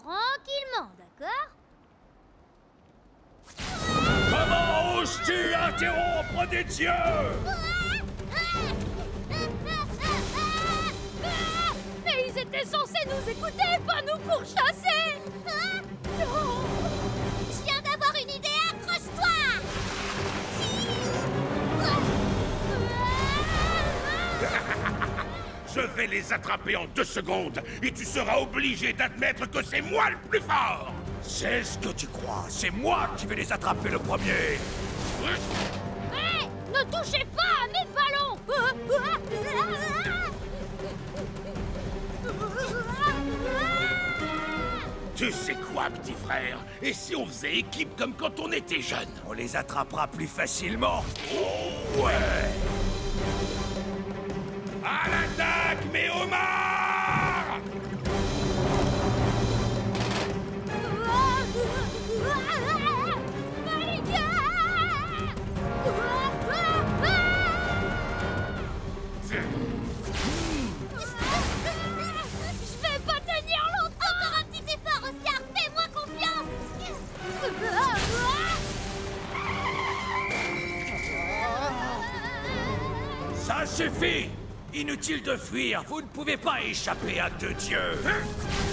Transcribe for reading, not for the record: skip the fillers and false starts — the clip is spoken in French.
tranquillement, d'accord? Comment oses-tu interrompre des dieux? Mais ils étaient censés nous écouter, pas nous pourchasser! Je viens d'avoir une idée, accroche-toi! Je vais les attraper en 2 secondes et tu seras obligé d'admettre que c'est moi le plus fort! C'est ce que tu crois, c'est moi qui vais les attraper le premier! Hé! Ne touchez pas à mes ballons! Tu sais quoi, petit frère? Et si on faisait équipe comme quand on était jeune? On les attrapera plus facilement! Oh ouais! À l'attaque, mes homards! Je vais pas tenir longtemps! Encore un petit effort, Oscar! Fais-moi confiance! Ça suffit! Inutile de fuir, vous ne pouvez pas échapper à 2 dieux!